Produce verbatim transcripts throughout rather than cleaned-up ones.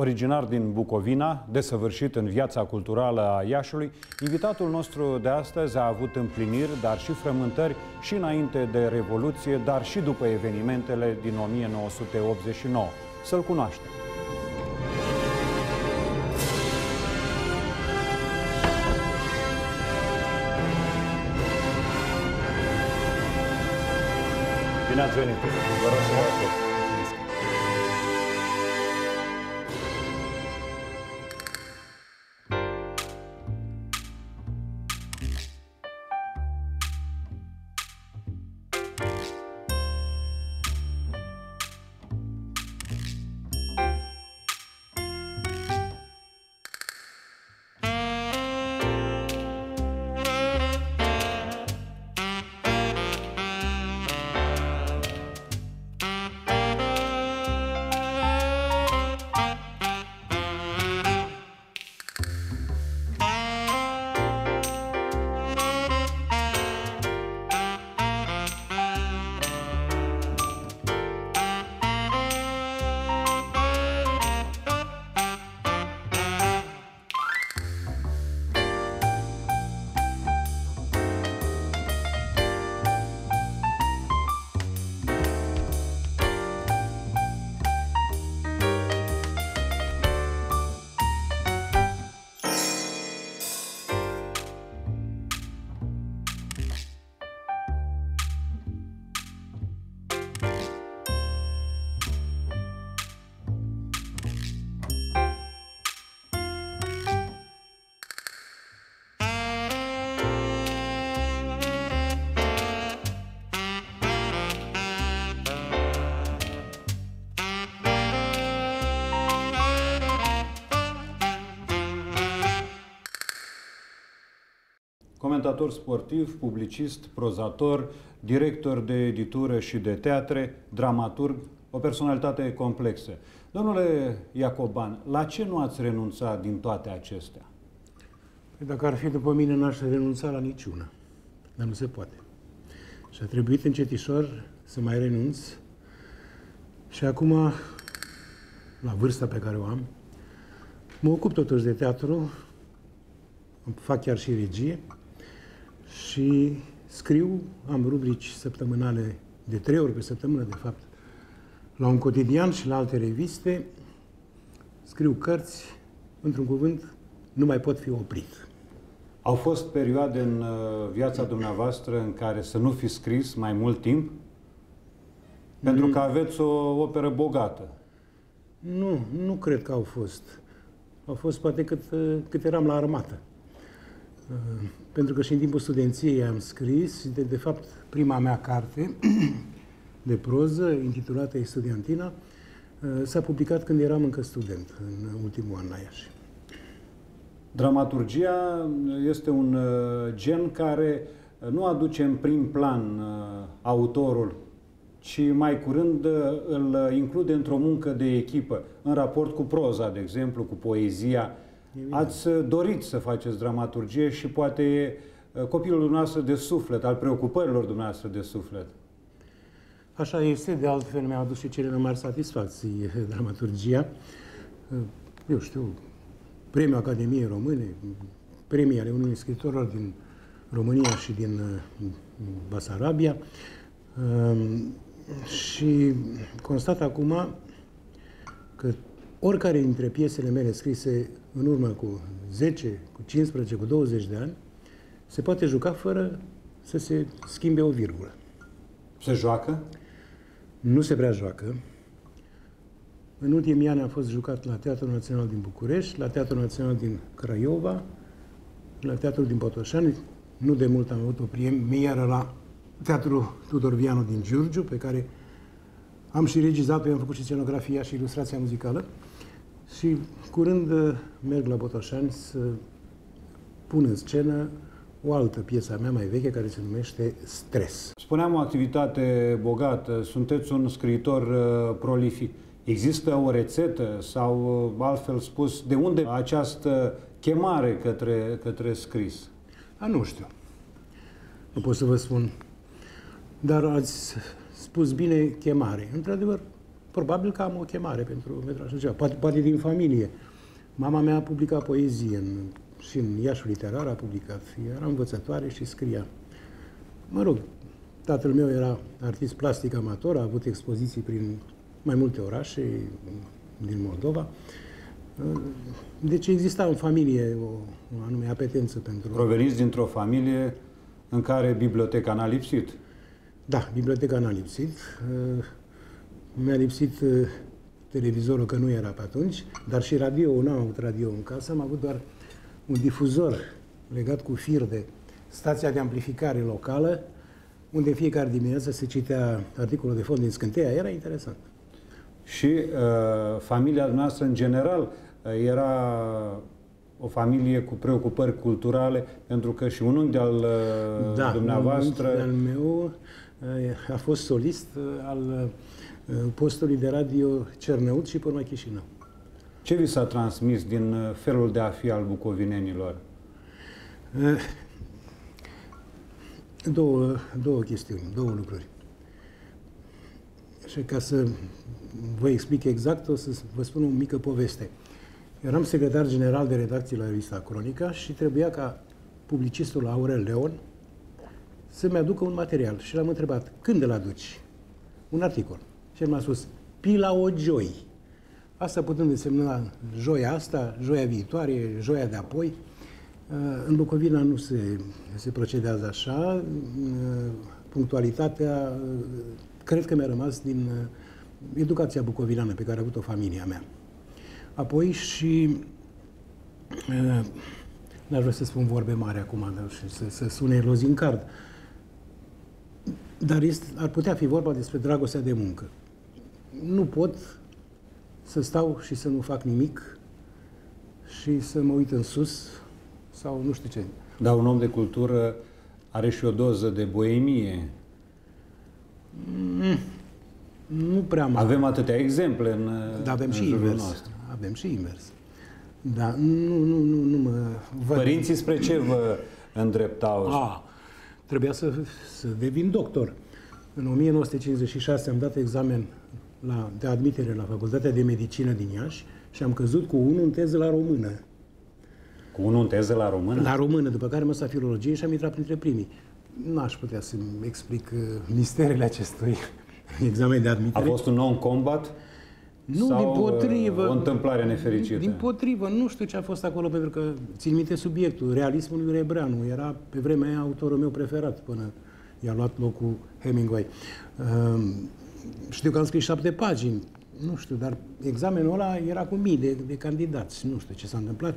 Originar din Bucovina, desăvârșit în viața culturală a Iașiului, invitatul nostru de astăzi a avut împliniri, dar și frământări și înainte de Revoluție, dar și după evenimentele din o mie nouă sute optzeci și nouă. Să-l cunoaștem! Bine ați venit! Vă rog să vă ascult. Comentator sportiv, publicist, prozator, director de editură și de teatre, dramaturg, o personalitate complexă. Domnule Iacoban, la ce nu ați renunțat din toate acestea? Păi dacă ar fi după mine, n-aș renunța la niciuna. Dar nu se poate. Și a trebuit încetișor să mai renunț. Și acum, la vârsta pe care o am, mă ocup totuși de teatru, fac chiar și regie și scriu, am rubrici săptămânale de trei ori pe săptămână, de fapt, la un cotidian și la alte reviste, scriu cărți, într-un cuvânt, nu mai pot fi oprit. Au fost perioade în viața dumneavoastră în care să nu fi scris mai mult timp? Pentru că aveți o operă bogată. Nu, nu cred că au fost. Au fost poate cât, cât eram la armată. Pentru că și în timpul studenției am scris, de, de fapt, prima mea carte de proză, intitulată Estudiantina, s-a publicat când eram încă student, în ultimul an la Iași. Dramaturgia este un gen care nu aduce în prim plan autorul, ci mai curând îl include într-o muncă de echipă, în raport cu proza, de exemplu, cu poezia. Ați dorit să faceți dramaturgie și poate e copilul dumneavoastră de suflet, al preocupărilor dumneavoastră de suflet. Așa este, de altfel mi-a adus și cele mai mari satisfacții dramaturgia. Eu știu, Premiul Academiei Române, premii ale unui scriitorilor din România și din Basarabia. Și constat acum că oricare dintre piesele mele scrise în urmă cu zece, cu cincisprezece, cu douăzeci de ani, se poate juca fără să se schimbe o virgulă. Se joacă? Nu se prea joacă. În ultimii ani am fost jucat la Teatrul Național din București, la Teatrul Național din Craiova, la Teatrul din Botoșani. Nu de mult am avut o premieră la Teatrul Tudor Vianu din Giurgiu, pe care am și regizat, am făcut și scenografia și ilustrația muzicală. Și curând merg la Botoșani să pun în scenă o altă piesă a mea mai veche, care se numește Stres. Spuneam o activitate bogată, sunteți un scriitor uh, prolific. Există o rețetă sau, uh, altfel spus, de unde această chemare către, către scris? A, nu știu. Nu pot să vă spun. Dar ați spus bine chemare. Într-adevăr, probabil că am o chemare pentru, pentru așa ceva. Poate, poate din familie. Mama mea a publicat poezie în, și în Iașul Literar a publicat. Era învățătoare și scria. Mă rog, tatăl meu era artist plastic amator, a avut expoziții prin mai multe orașe din Moldova. Deci exista în familie o, o anume apetență pentru... Proveniți dintr-o familie în care biblioteca n-a lipsit. Da, biblioteca n-a lipsit. Mi-a lipsit televizorul, că nu era pe atunci, dar și radio, n-am avut radio în casă, am avut doar un difuzor legat cu fir de stația de amplificare locală, unde fiecare dimineață se citea articolul de fond din Scânteia, era interesant. Și uh, familia noastră, în general, era o familie cu preocupări culturale, pentru că și un unchi de-al uh, da, dumneavoastră... Da, un meu uh, a fost solist uh, al uh, postului de radio Cernăuți și pe urmă Chișinău. Ce vi s-a transmis din felul de a fi al bucovinenilor? Uh, două, două chestiuni, două lucruri. Și ca să vă explic exact, o să vă spun o mică poveste. Eram secretar general de redacție la revista Cronica și trebuia ca publicistul Aurel Leon să-mi aducă un material. Și l-am întrebat, când îl aduci? Un articol. Și el m-a spus, pila o joi. Asta putând însemna joia asta, joia viitoare, joia de apoi. În Bucovina nu se, se procedează așa. Punctualitatea, cred că mi-a rămas din educația bucovinană pe care a avut-o familia mea. Apoi și, n-aș vrea să spun vorbe mari acum, și să, să sune lozincard, dar este, ar putea fi vorba despre dragostea de muncă. Nu pot să stau și să nu fac nimic și să mă uit în sus sau nu știu ce. Dar un om de cultură are și o doză de boemie. Mm, nu prea mare. Avem atâtea exemple în, da, avem în și jurul invers. nostru. Avem și invers. Da, nu, nu, nu, nu mă văd. Părinții spre ce vă îndreptau? A, trebuia să, să devin doctor. În o mie nouă sute cincizeci și șase am dat examen la, de admitere la Facultatea de Medicină din Iași și am căzut cu unul în teză la română. Cu unul în teză la română? La română, după care am lăsat filologie și am intrat printre primii. N-aș putea să-mi explic uh, misterele acestui examen de admitere. A fost un non-combat? Nu, sau dimpotrivă. O întâmplare nefericită? Dimpotrivă, nu știu ce a fost acolo, pentru că țin minte subiectul, realismul lui Rebreanu. Era pe vremea aia autorul meu preferat, până i-a luat locul Hemingway. Uh, știu că am scris șapte pagini, nu știu, dar examenul ăla era cu mii de, de candidați. Nu știu ce s-a întâmplat.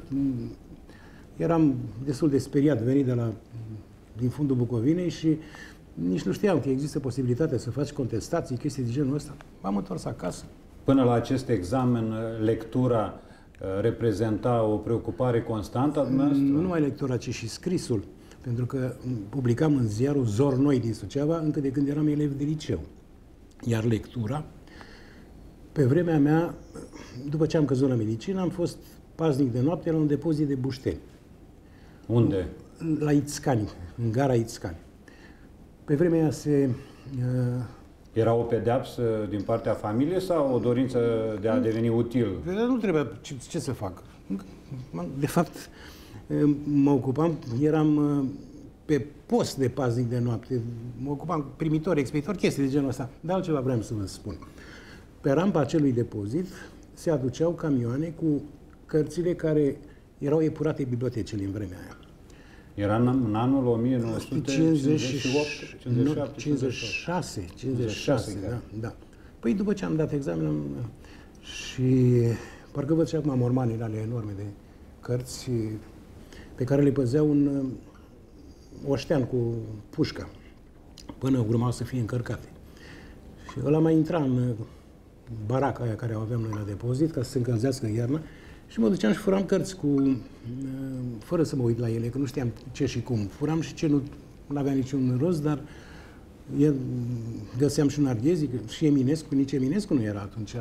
Eram destul de speriat, venit de la, din fundul Bucovinei și nici nu știam că există posibilitatea să faci contestații, chestii de genul ăsta. M-am întors acasă. Până la acest examen, lectura reprezenta o preocupare constantă a dumneavoastră? Nu numai lectura, ci și scrisul. Pentru că publicam în ziarul Zornoi din Suceava încă de când eram elev de liceu. Iar lectura, pe vremea mea, după ce am căzut la medicină, am fost paznic de noapte la un depozit de bușteni. Unde? La Ițcani, în gara Ițcani. Pe vremea aia se... Uh, Era o pedeapsă din partea familiei sau o dorință de a deveni util? Nu trebuia ce, ce să fac. De fapt, mă ocupam, eram pe post de paznic de noapte, mă ocupam primitor, expeditor, chestii de genul ăsta. Dar altceva vreau să vă spun. Pe rampa acelui depozit se aduceau camioane cu cărțile care erau epurate bibliotecile în vremea aia. Era în anul o mie nouă sute cincizeci și opt, cincizeci și șapte, cincizeci și șase, cincizeci și șase, da, da. Păi după ce am dat examen am, și parcă văd și acum mormanile alea enorme de cărți pe care le păzea un oștean cu pușcă până urmau să fie încărcate. Și ăla mai intra în baraca aia care o aveam noi la depozit ca să se încălzească iarna și mă duceam și furam cărți cu, fără să mă uit la ele, că nu știam ce și cum. Furam și ce nu avea niciun rost, dar el, găseam și un Ardiezic, și Eminescu, nici Eminescu nu era atunci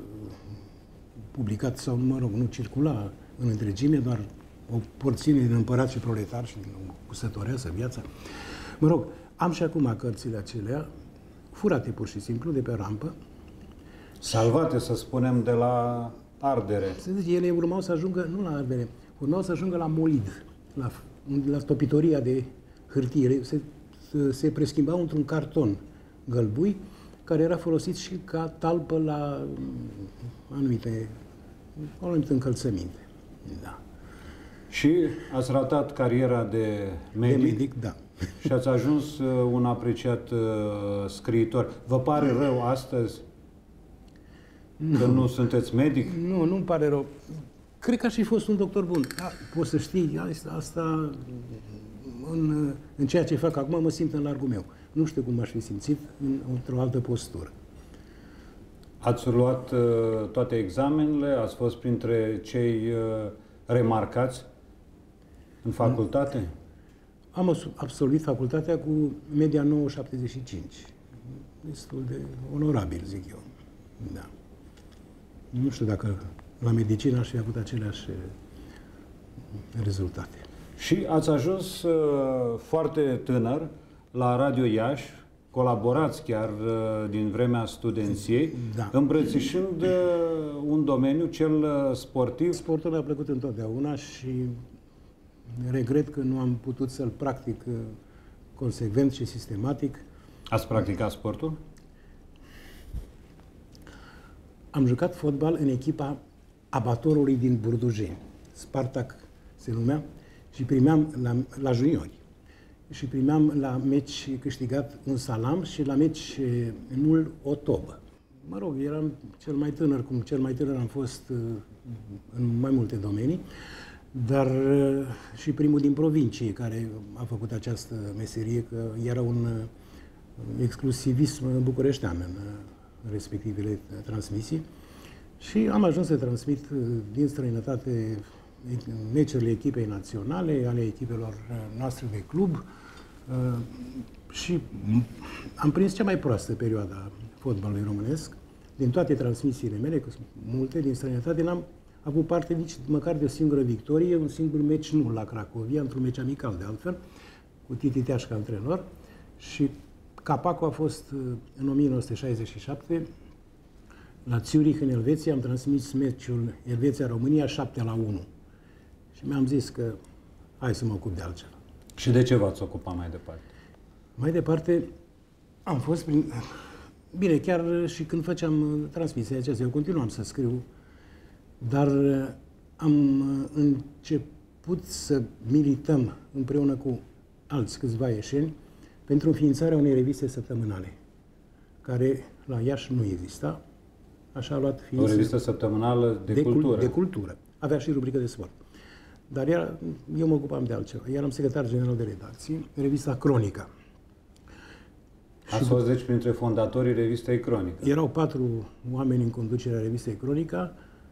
publicat, sau, mă rog, nu circula în întregime, doar o porțiune din Împărat și Proletar și din Cusătoreasă, Viața. Mă rog, am și acum cărțile acelea, furate pur și simplu, de pe rampă. salvate, să spunem, de la ardere. Să zic, ele urmau să ajungă, nu la ardere, urmau să ajungă la molid, la, la topitoria de hârtie. Se, se preschimbau într-un carton gălbui, care era folosit și ca talpă la anumite, o anumită încălțăminte. Da. Și ați ratat cariera de medic, de medic da. Și ați ajuns un apreciat uh, scriitor. Vă pare rău astăzi nu. că nu sunteți medic? Nu, nu-mi pare rău. Cred că aș fi fost un doctor bun. Da, poți să știi, asta în, în ceea ce fac acum mă simt în largul meu. Nu știu cum m-aș fi simțit în, într-o altă postură. Ați luat uh, toate examenele? Ați fost printre cei uh, remarcați în facultate? Am absolvit facultatea cu media nouă virgulă șaptezeci și cinci. Destul de onorabil, zic eu. Da. Nu știu dacă la medicină aș fi avut aceleași rezultate. Și ați ajuns uh, foarte tânăr la Radio Iași, colaborați chiar uh, din vremea studenției, da. îmbrățișând uh, un domeniu, cel uh, sportiv. Sportul mi-a plăcut întotdeauna și regret că nu am putut să-l practic uh, consecvent și sistematic. Ați practicat sportul? Am jucat fotbal în echipa Abatorului din Burdujeni. Spartac se numea și primeam la, la juniori. Și primeam la meci câștigat un salam și la meci nul o tobă. Mă rog, eram cel mai tânăr, cum cel mai tânăr am fost în mai multe domenii, dar și primul din provincie care a făcut această meserie, că era un exclusivism bucureștean în respectivele transmisii. Și am ajuns să transmit din străinătate meciurile echipei naționale, ale echipelor noastre de club și am prins cea mai proastă perioadă a fotbalului românesc. Din toate transmisiile mele, că sunt multe din străinătate, n-am avut parte nici măcar de o singură victorie, un singur meci nul la Cracovia, într-un meci amical de altfel, cu Titi Teaș ca antrenor. Și capacul a fost în o mie nouă sute șaizeci și șapte, la Zurich, în Elveția, am transmis meciul Elveția-România șapte la unu. Și mi-am zis că hai să mă ocup de altceva. Și de ce v-ați ocupat mai departe? Mai departe, am fost prin... Bine, chiar și când făceam transmisia aceasta, eu continuam să scriu, dar am început să milităm împreună cu alți câțiva ieșeni pentru înființarea unei reviste săptămânale, care la Iași nu exista. Așa a luat ființă. O revistă săptămânală de, de cultură. De cultură. Avea și rubrică de sport. Dar era, eu mă ocupam de altceva. Eram secretar general de redacție, revista Cronica. Ați fost deci printre fondatorii revistei Cronica. Erau patru oameni în conducerea revistei Cronica.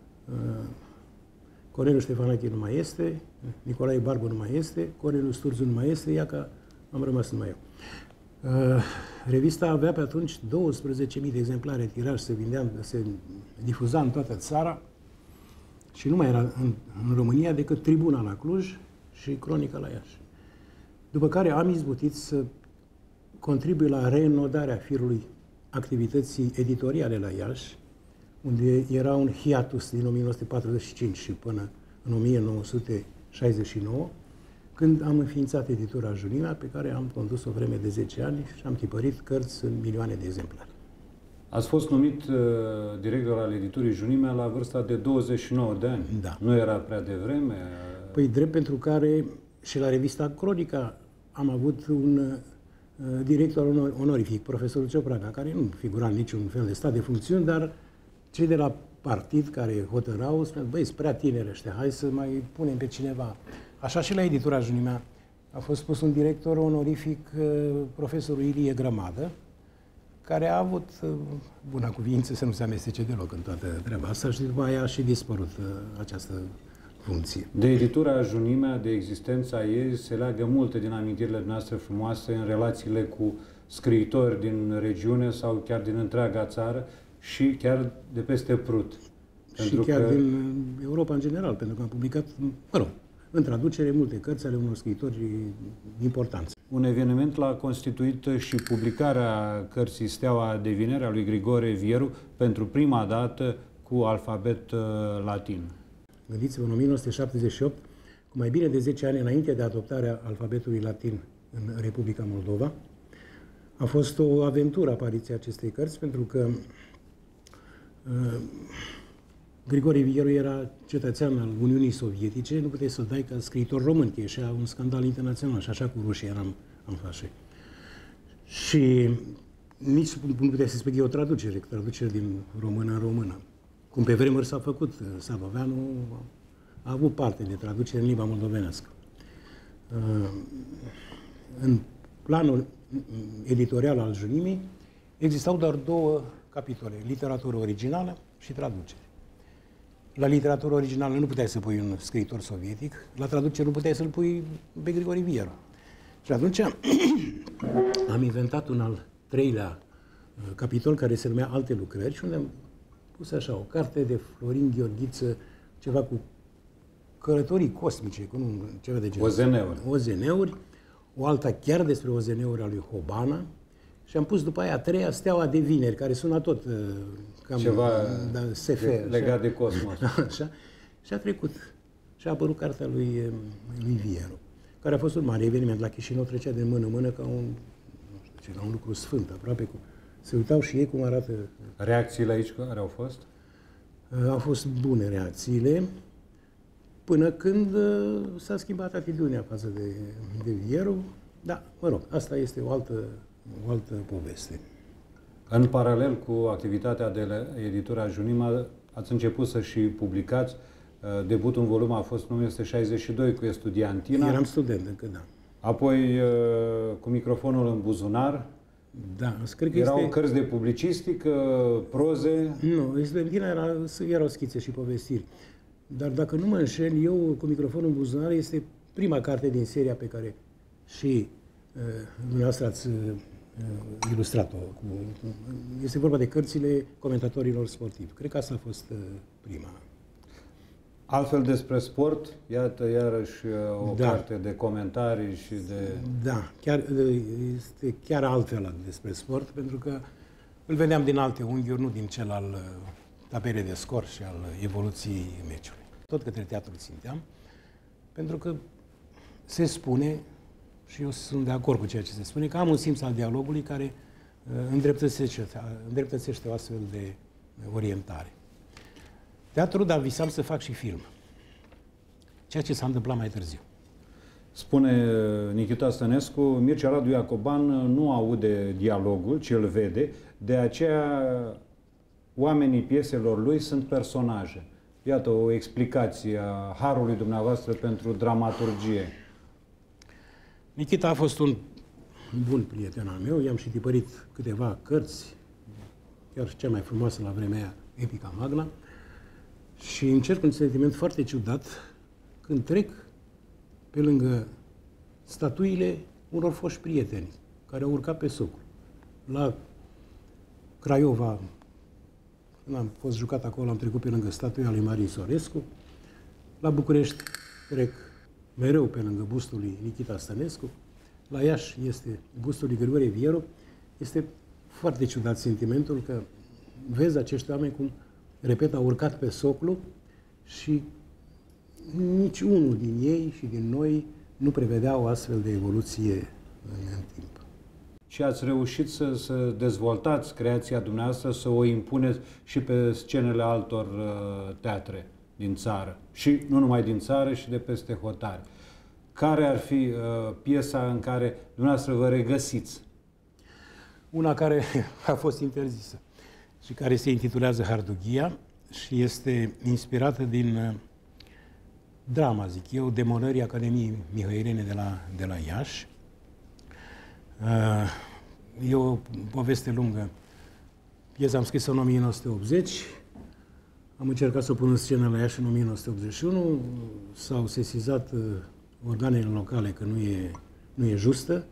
Corneliu Ștefanache nu mai este, Nicolae Barbu nu mai este, Corneliu Sturzu nu mai este, ia că am rămas numai eu. Uh, revista avea pe atunci douăsprezece mii de exemplare tiraj, se vindea, se difuza în toată țara și nu mai era în, în România decât Tribuna la Cluj și Cronica la Iași. După care am izbutit să contribui la reînnodarea firului activității editoriale la Iași, unde era un hiatus din o mie nouă sute patruzeci și cinci și până în o mie nouă sute șaizeci și nouă, când am înființat editura Junimea, pe care am condus o vreme de zece ani și am tipărit cărți în milioane de exemplare. Ați fost numit uh, director al editurii Junimea la vârsta de douăzeci și nouă de ani. Da. Nu era prea devreme? Păi drept pentru care și la revista Cronica am avut un uh, director onorific, profesorul Ciopraga, care nu figura în niciun fel de stat de funcțiuni, dar cei de la partid care hotărau spuneau, băi, sunt prea tineri ăștia, hai să mai punem pe cineva. Așa și la editura Junimea a fost pus un director onorific, profesorul Ilie Grămadă, care a avut buna cuvință să nu se amestece deloc în toată treaba asta și după aia a și dispărut această funcție. De editura Junimea, de existența ei, se leagă multe din amintirile noastre frumoase în relațiile cu scriitori din regiune sau chiar din întreaga țară și chiar de peste Prut. Și chiar că... din Europa în general, pentru că am publicat, mă rog, în traducere multe cărți ale unor scriitori importanți. Un eveniment l-a constituit și publicarea cărții Steaua de Vineri a lui Grigore Vieru pentru prima dată cu alfabet latin. Gândiți-vă, în o mie nouă sute șaptezeci și opt, cu mai bine de zece ani înainte de adoptarea alfabetului latin în Republica Moldova, a fost o aventură apariția acestei cărți, pentru că uh, Grigore Vieru era cetățean al Uniunii Sovietice, nu puteai să-l dai ca scriitor român, că ieșea un scandal internațional și așa cu rușii eram în fașe. Și nici nu puteai să spui că e o traducere, traducere din română în română. Cum pe vremuri s-a făcut, Sadoveanu a avut parte de traducere în limba moldovenească. Uh, în planul editorial al Junimii existau doar două capitole, literatură originală și traducere. La literatură originală nu puteai să pui un scriitor sovietic, la traducere nu puteai să-l pui pe Grigore Vieru. Și atunci am inventat un al treilea capitol care se numea Alte lucrări și unde am pus așa o carte de Florin Gheorghiță, ceva cu călătorii cosmice, cu un, ceva de genul. O Z N-uri. O Z N-uri, o alta chiar despre O Z N-uri a lui Hobana și am pus după aia a treia, Steaua de Vineri, care sună tot uh, cam ceva da, S F, de, legat de cosmos. Așa. Și a trecut. Și a apărut cartea lui, lui Vieru, care a fost un mare eveniment. La Chișinău trecea de mână în mână ca un, nu știu ce, ca un lucru sfânt, aproape cu... Se uitau și ei cum arată... Reacțiile aici care au fost? Uh, au fost bune reacțiile, până când uh, s-a schimbat atitudinea față de, de Vieru. Da, mă rog, asta este o altă, o altă poveste. În paralel cu activitatea de editura Junima, ați început să și publicați. Debutul în volum a fost în o mie nouă sute șaizeci și doi cu Estudiantina. Eram student încă, da. Apoi cu Microfonul în buzunar. Da, cred că erau este... cărți de publicistică, proze. Nu, Estudiantina era, erau schițe și povestiri. Dar dacă nu mă înșel, eu cu Microfonul în buzunar este prima carte din seria pe care și uh, dumneavoastră ați uh, ilustrat-o. Cu, cu, este vorba de cărțile comentatorilor sportivi. Cred că asta a fost uh, prima. Altfel despre sport, iată iarăși o da. carte de comentarii și de... Da, chiar, este chiar altfel despre sport, pentru că îl vedeam din alte unghiuri, nu din cel al tabelei de scor și al evoluției meciului. Tot către teatru ținteam, pentru că se spune, și eu sunt de acord cu ceea ce se spune, că am un simț al dialogului care îndreptățește, îndreptățește o astfel de orientare. Teatru, dar visam să fac și film. Ceea ce s-a întâmplat mai târziu. Spune Nichita Stănescu, Mircea Radu Iacoban nu aude dialogul, ci îl vede, de aceea oamenii pieselor lui sunt personaje. Iată o explicație a harului dumneavoastră pentru dramaturgie. Nichita a fost un bun prieten al meu, i-am și tipărit câteva cărți, chiar cea mai frumoasă la vremea aia, Epica Magna, și încerc un sentiment foarte ciudat când trec pe lângă statuile unor foști prieteni care au urcat pe socul. La Craiova, când am fost jucat acolo, am trecut pe lângă statuia lui Marin Sorescu. La București trec mereu pe lângă bustul lui Nichita Stănescu. La Iași este bustul lui Grigore Vieru. Este foarte ciudat sentimentul că vezi acești oameni cum, repet, au urcat pe soclu și nici unul din ei și din noi nu prevedea o astfel de evoluție în, în timp. Și ați reușit să, să dezvoltați creația dumneavoastră, să o impuneți și pe scenele altor uh, teatre din țară. Și nu numai din țară, și de peste hotare. Care ar fi uh, piesa în care dumneavoastră vă regăsiți? Una care a fost interzisă și care se intitulează Hardughia și este inspirată din uh, drama, zic eu, Demolării Academiei Mihăilene de la, de la Iași. Uh, e o poveste lungă. Piesa am scris-o în o mie nouă sute optzeci, am încercat să o pun în scenă la Iași în o mie nouă sute optzeci și unu, s-au sesizat uh, organele locale că nu e, nu e justă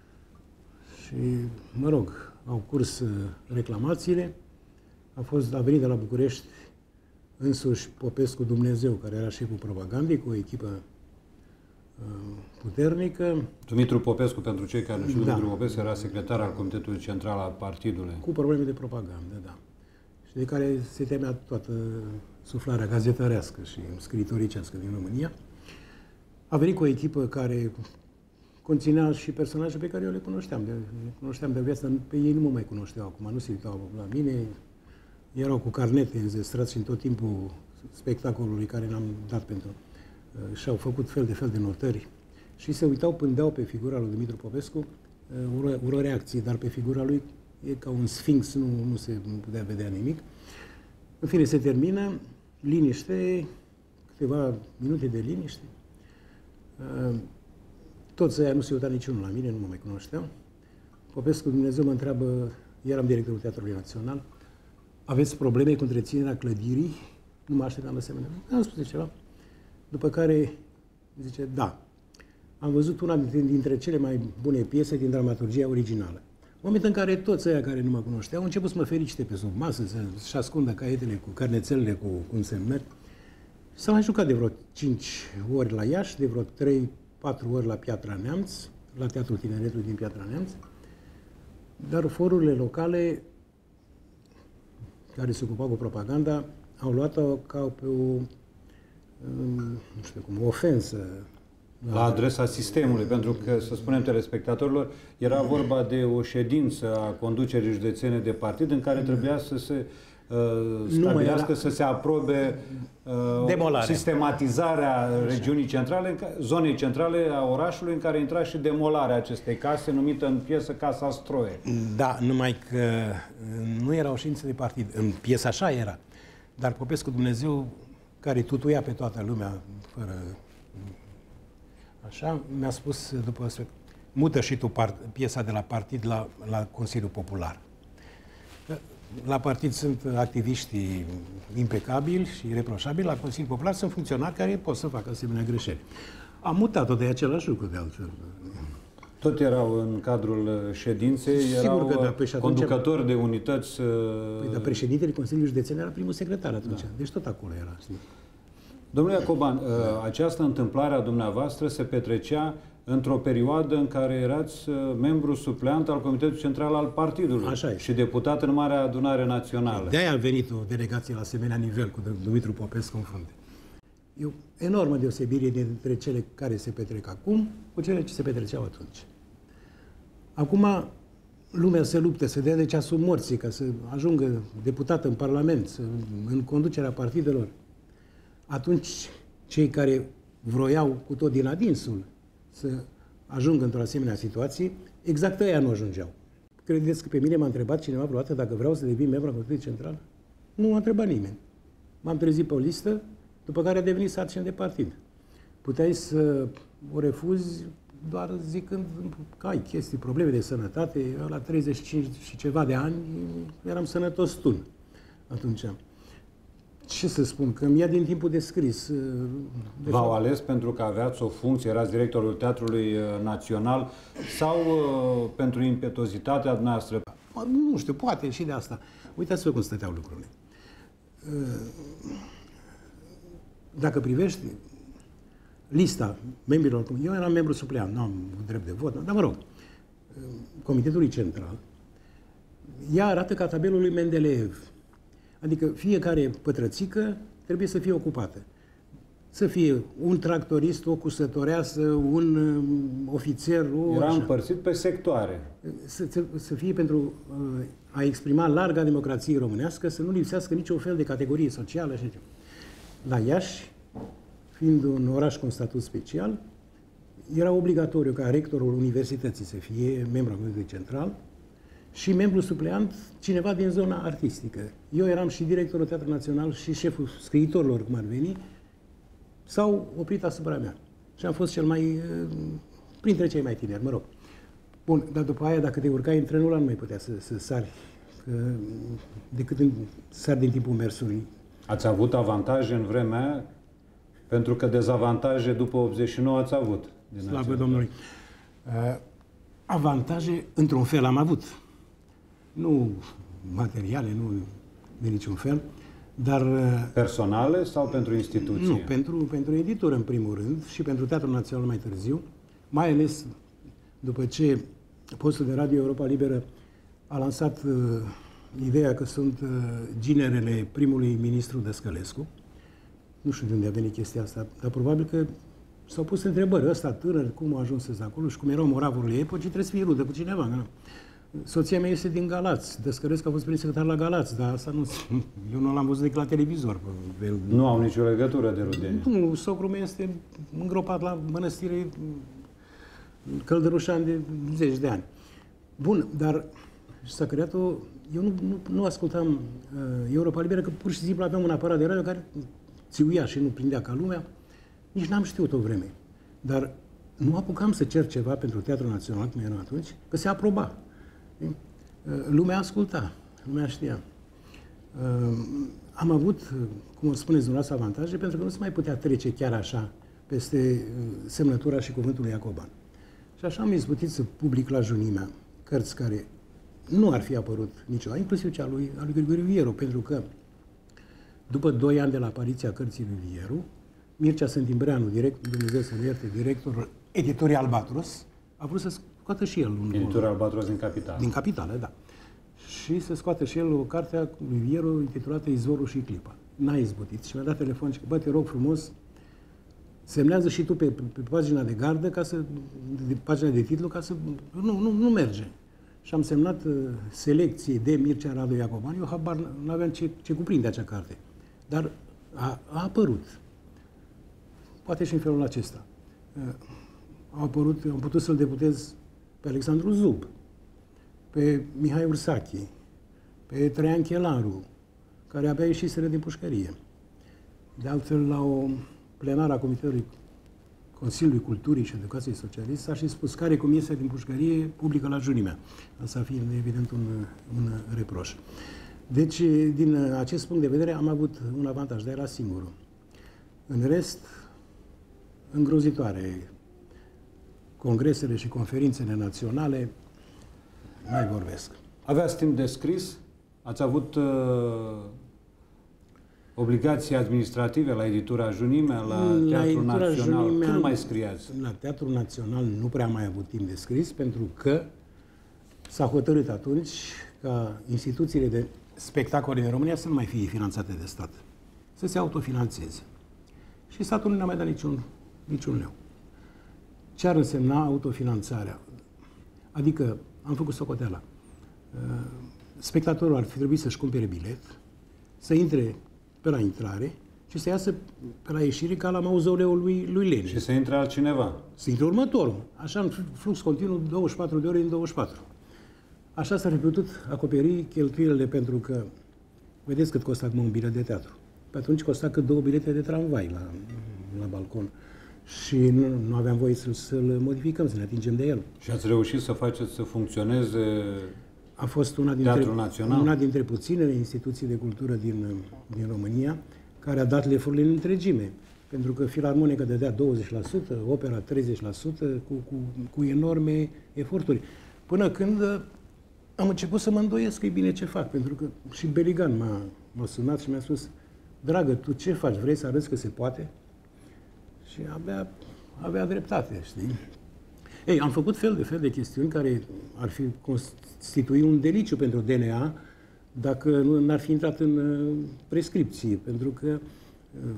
și, mă rog, au curs uh, reclamațiile. A fost, a venit de la București însuși Popescu Dumnezeu, care era șeful propagandei, cu o echipă puternică. Dumitru Popescu, pentru cei care nu știu, Da. Dumitru Popescu era secretar al Comitetului Central al Partidului. Cu probleme de propagandă, da. Și de care se temea toată suflarea gazetărească și scriitoricească din România. A venit cu o echipă care conținea și personaje pe care eu le cunoșteam. De, le cunoșteam de viață, pe ei nu mă mai cunoșteau acum, nu se uitau la mine. Erau cu carnete înzestrați și în tot timpul spectacolului care n-am dat pentru... și-au făcut fel de fel de notări. Și se uitau, pândeau pe figura lui Dumitru Popescu, ură, ură reacții, dar pe figura lui e ca un sfinx, nu, nu se putea vedea nimic. În fine, se termină, liniște, câteva minute de liniște. Toți ăia nu se uita niciunul la mine, nu mă mai cunoșteau. Popescu, Dumnezeu mă întreabă, eram directorul Teatrului Național, aveți probleme cu întreținerea clădirii? Nu mă așteptam la asemenea. Am spus ceva. După care zice, da, am văzut una dintre, dintre cele mai bune piese din dramaturgia originală. În momentul în care toți ăia care nu mă cunoșteau au început să mă felicite pe sub masă, să-și ascundă caietele cu carnețelele cu, cu însemnări. S-a mai jucat de vreo cinci ori la Iași, de vreo trei patru ori la Piatra Neamț, la Teatrul Tineretului din Piatra Neamț, dar forurile locale care se ocupau cu propaganda au luat-o ca pe o, nu știu cum, o ofensă. La adresa sistemului, pentru că, să spunem telespectatorilor, era vorba de o ședință a conducerii județene de partid în care trebuia să se uh, stabilească, să se aprobe uh, sistematizarea regiunii centrale, zonei centrale a orașului, în care intra și demolarea acestei case, numită în piesă Casa Stroie. Da, numai că nu era o ședință de partid. În piesă așa era. Dar Popescu, Dumnezeu, care tutuia pe toată lumea, fără... Așa, mi-a spus după asta, mută și tu part, piesa de la partid la, la Consiliul Popular. La partid sunt activiștii impecabili și reproșabili, la Consiliul Popular sunt funcționari care pot să facă asemenea greșeli. Am mutat-o de același lucru, de altfel. Tot erau în cadrul ședinței, Sigur erau că da, păi conducători de unități... Păi, dar președintele Consiliului Județean era primul secretar atunci, da. Deci tot acolo era. Știi? Domnule Iacoban, această întâmplare a dumneavoastră se petrecea într-o perioadă în care erați membru supleant al Comitetului Central al Partidului. Așa este. Și deputat în Marea Adunare Națională. De-aia a venit o delegație la asemenea nivel cu Dumitru Popescu în frunte. E o enormă deosebire dintre cele care se petrec acum cu cele ce se petreceau atunci. Acum lumea se luptă să dea de ceasul morții ca să ajungă deputat în Parlament, să, în conducerea partidelor. Atunci, cei care vroiau cu tot din adinsul să ajungă într-o asemenea situație, exact ăia nu ajungeau. Credeți că pe mine m-a întrebat cineva vreodată dacă vreau să devin membru al Comitetului Central? Nu m-a întrebat nimeni. M-am trezit pe o listă, după care a devenit sarcină de partid. Puteai să o refuzi doar zicând că ai chestii, probleme de sănătate. Eu la treizeci și cinci și ceva de ani eram sănătos tun atunci. Ce să spun, că îmi ia din timpul de scris. De V-au ales pentru că aveați o funcție, erați directorul Teatrului Național sau uh, pentru impetuozitatea noastră? Nu știu, poate și de asta. Uitați-vă cum stăteau lucrurile. Dacă privești lista membrilor, eu eram membru supleant, nu am drept de vot, dar mă rog, Comitetului Central, ea arată ca tabelul lui Mendeleev. Adică fiecare pătrățică trebuie să fie ocupată. Să fie un tractorist, o cusătoreasă, un um, ofițer, o... Era așa. împărțit pe sectoare. Să, să, să fie pentru uh, a exprima larga democrație românească, să nu lipsească niciun fel de categorie socială. Așa. La Iași, fiind un oraș cu un statut special, era obligatoriu ca rectorul universității să fie membru al Comitetului Central și membru supleant cineva din zona artistică. Eu eram și directorul Teatrului Național și șeful scriitorilor, cum ar veni, s-au oprit asupra mea. Și am fost cel mai, printre cei mai tineri, mă rog. Bun, dar după aia, dacă te urcai în trenul ăla, nu mai putea să, să sari, că, decât în, sari din timpul mersului. Ați avut avantaje în vremea aia? Pentru că dezavantaje după optzeci și nouă ați avut. Slavă Domnului! Uh, avantaje, într-un fel, am avut. Nu materiale, nu de niciun fel, Dar, personale sau pentru instituție? Nu, pentru, pentru editură în primul rând și pentru Teatrul Național mai târziu, mai ales după ce postul de radio Europa Liberă a lansat uh, ideea că sunt uh, ginerele primului ministru Dăscălescu. Nu știu de unde a venit chestia asta, dar probabil că s-au pus întrebări. Ăsta tânăr, cum a ajuns acolo și cum erau moravurile epocii, trebuie să fie rudă cu cineva. Nu? Soția mea este din Galați. Dăscălescu a fost prim secretar la Galați, dar asta nu, eu nu l-am văzut decât la televizor. Nu au nicio legătură de rudenie. Nu, socrul meu este îngropat la mănăstire Căldărușan de zeci de ani. Bun, dar s-a creat o... Eu nu, nu, nu ascultam uh, Europa Liberă, că pur și simplu aveam un aparat de radio care țiuia și nu prindea ca lumea. Nici n-am știut o vreme. Dar nu apucam să cer ceva pentru Teatrul Național, cum era atunci, că se aproba. Uh, lumea asculta, lumea știa. Uh, am avut, cum o spuneți dumneavoastră, avantaje, pentru că nu se mai putea trece chiar așa peste uh, semnătura și cuvântul lui Iacoban. Și așa am izbutit să public la junimea cărți care nu ar fi apărut niciodată, inclusiv cea lui, a lui Grigore Vieru, pentru că după doi ani de la apariția cărții lui Vieru, Mircea Sântimbreanu, direct, Dumnezeu să-l ierte, directorul editorii Albatros, a vrut să scoată și el un... Editorii Albatros din Capitală. Din Capitală, da. Și să scoată și el o carte a lui Vieru intitulată Izvorul și Clipa. N-a izbutit și mi-a dat telefon și că, bă, te rog frumos, semnează și tu pe, pe, pe pagina de gardă, ca să, de pagina de titlu, ca să... Nu, nu, nu merge. Și am semnat uh, selecție de Mircea Radu Iacoban. Eu habar n-aveam ce, ce cuprinde acea carte. Dar a, a apărut. Poate și în felul acesta. Uh, a apărut, am putut să-l deputez pe Alexandru Zub, pe Mihai Ursache, pe Traian Chelaru, care abia ieșiseră din pușcărie. De altfel, la o plenară a Comitetului Consiliului Culturii și Educației Socialiste s-a și spus care cum iese din pușcărie publică la junimea. Asta fiind, evident, un, un reproș. Deci, din acest punct de vedere, am avut un avantaj, dar era singurul. În rest, îngrozitoare. Congresele și conferințele naționale, mai vorbesc. Aveați timp de scris? Ați avut uh, obligații administrative la editura Junimea, la, la Teatrul Național? Junimea, când mai scriați? La Teatrul Național nu prea mai avut timp de scris, pentru că s-a hotărât atunci ca instituțiile de spectacole din România să nu mai fie finanțate de stat, să se autofinanțeze. Și statul nu ne-a mai dat niciun, niciun leu. Ce ar însemna autofinanțarea? Adică, am făcut socoteala, spectatorul ar fi trebuit să-și cumpere bilet, să intre pe la intrare și să iasă pe la ieșire ca la mauzoleul lui, lui Lenin. Și să intre altcineva. Să intre următorul. Așa, în flux continuu, douăzeci și patru de ore în douăzeci și patru. Așa s-ar fi putut acoperi cheltuielile, pentru că, vedeți cât costa acum un bilet de teatru. Pe atunci costa cât două bilete de tramvai la, la balcon. Și nu, nu aveam voie să, să-l modificăm, să ne atingem de el. Și ați reușit să faceți să funcționeze A fost una dintre, Teatrul Național? Una dintre puținele instituții de cultură din, din România care a dat lefurile în întregime. Pentru că Filarmonica dădea douăzeci la sută, opera treizeci la sută, cu, cu, cu enorme eforturi. Până când am început să mă îndoiesc că e bine ce fac. Pentru că și Beligan m-a, m-a sunat și mi-a spus: dragă, tu ce faci? Vrei să arăți că se poate? Și abia avea dreptate, știi? Ei, am făcut fel de fel de chestiuni care ar fi constituit un deliciu pentru D N A dacă nu n-ar fi intrat în uh, prescripție, pentru că uh,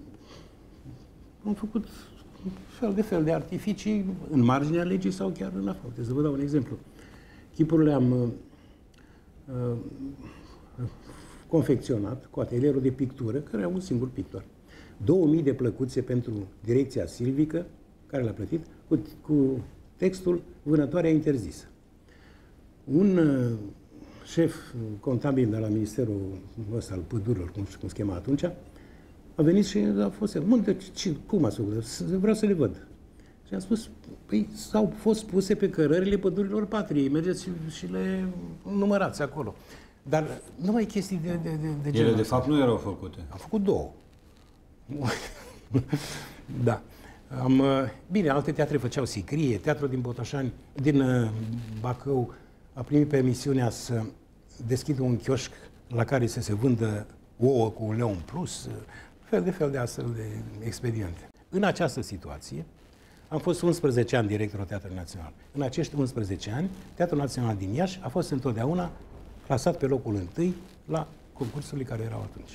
am făcut fel de fel de artificii în marginea legii sau chiar în afară. Să vă dau un exemplu. Chipurile am uh, uh, confecționat cu atelierul de pictură, care era un singur pictor. două mii de plăcuțe pentru direcția silvică, care l-a plătit, cu, cu textul Vânătoarea interzisă. Un uh, șef contabil de la Ministerul ăsta al Pădurilor, cum, cum se chema atunci, a venit și a fost: mă, de ce, cum ați făcut? Vreau să le văd. Și am spus: păi, s-au fost puse pe cărările Pădurilor Patriei, mergeți și, și le numărați acolo. Dar numai chestii de, de, de, de Ele, de fapt, nu erau făcute. Am făcut două. Da. Am, bine, alte teatre făceau sicrie. Teatrul din Botoșani, din uh, Bacău, a primit permisiunea să deschidă un chioșc la care să se vândă ouă cu un leu în plus, fel de fel de astfel de expediente. În această situație, am fost unsprezece ani directorul Teatrului Național. În acești unsprezece ani, Teatrul Național din Iași a fost întotdeauna clasat pe locul întâi la concursurile care erau atunci.